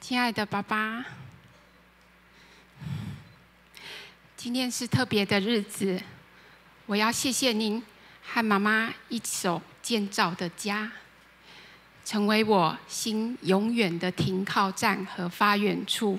亲爱的爸爸，今天是特别的日子，我要谢谢您和妈妈一手建造的家，成为我心永远的停靠站和发源处。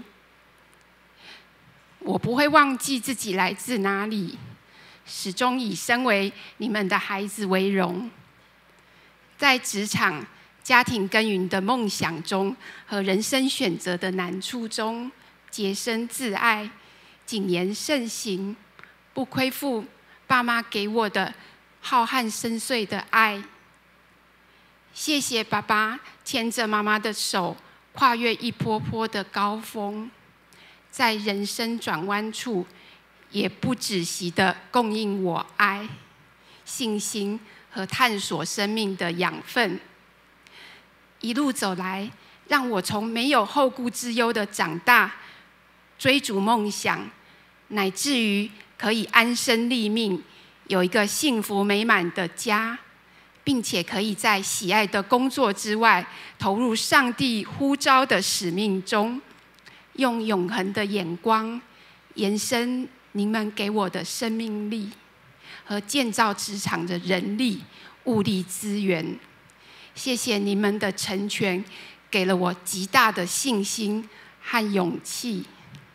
我不会忘记自己来自哪里，始终以身为你们的孩子为荣。在职场、家庭耕耘的梦想中和人生选择的难处中，洁身自爱，谨言慎行，不亏负爸妈给我的浩瀚深邃的爱。谢谢爸爸牵着妈妈的手，跨越一波波的高峰，在人生转弯处也不止息地供应我爱、信心和探索生命的养分。一路走来，让我从没有后顾之忧的长大，追逐梦想，乃至于可以安身立命，有一个幸福美满的家，并且可以在喜爱的工作之外，投入上帝呼召的使命中，用永恒的眼光延伸您们给我的生命力和建造职场的人力物力资源。谢谢你们的成全，给了我极大的信心和勇气。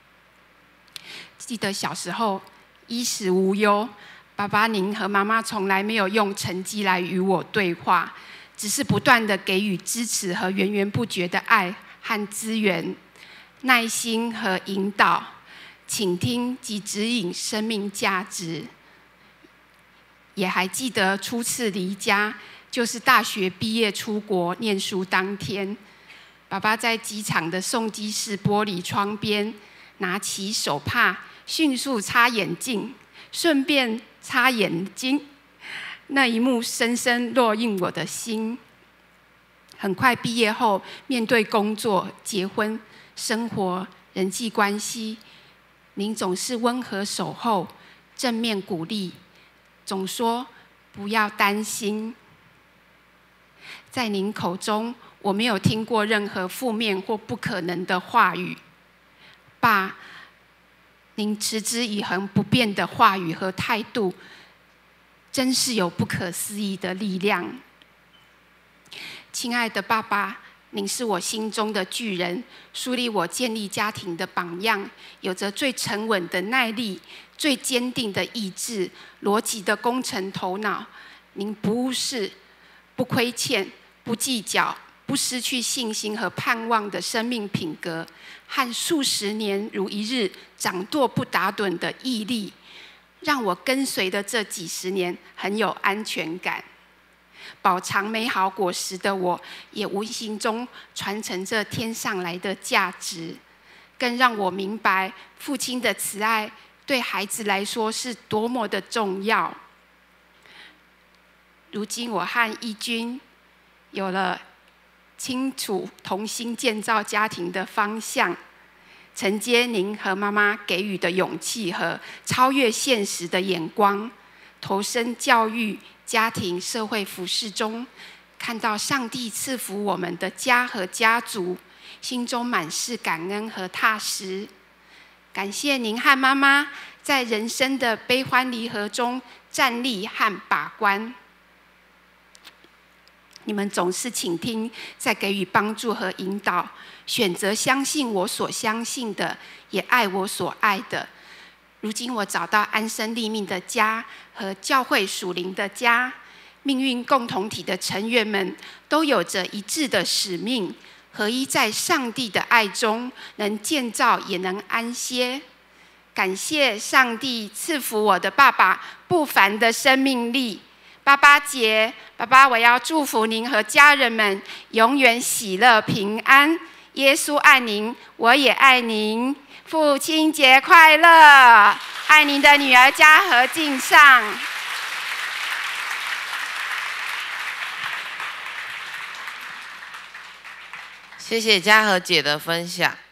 记得小时候衣食无忧，爸爸您和妈妈从来没有用成绩来与我对话，只是不断的给予支持和源源不绝的爱和资源，耐心和引导，倾听及指引生命价值。也还记得初次离家，就是大学毕业出国念书当天，爸爸在机场的送机室玻璃窗边，拿起手帕，迅速擦眼镜，顺便擦眼睛。那一幕深深烙印我的心。很快毕业后，面对工作、结婚、生活、人际关系，您总是温和守候，正面鼓励，总说不要担心。在您口中，我没有听过任何负面或不可能的话语。爸，您持之以恒不变的话语和态度，真是有不可思议的力量。亲爱的爸爸，您是我心中的巨人，树立我建立家庭的榜样，有着最沉稳的耐力、最坚定的意志、逻辑的工程头脑。您不误事、不亏欠、不计较、不失去信心和盼望的生命品格，和数十年如一日掌舵不打盹的毅力，让我跟随的这几十年很有安全感。饱尝美好果实的我，也无形中传承着天上来的价值，更让我明白父亲的慈爱对孩子来说是多么的重要。如今我和义军有了清楚同心建造家庭的方向，承接您和妈妈给予的勇气和超越现实的眼光，投身教育、家庭、社会服事中，看到上帝赐福我们的家和家族，心中满是感恩和踏实。感谢您和妈妈在人生的悲欢离合中站立和把关。你们总是倾听，在给予帮助和引导，选择相信我所相信的，也爱我所爱的。如今我找到安身立命的家和教会属灵的家，命运共同体的成员们都有着一致的使命，合一在上帝的爱中，能建造也能安歇。感谢上帝赐福我的爸爸不凡的生命力。爸爸节，爸爸，我要祝福您和家人们永远喜乐平安。耶稣爱您，我也爱您。父亲节快乐！爱您的女儿嘉禾敬上。 谢谢嘉禾姐的分享。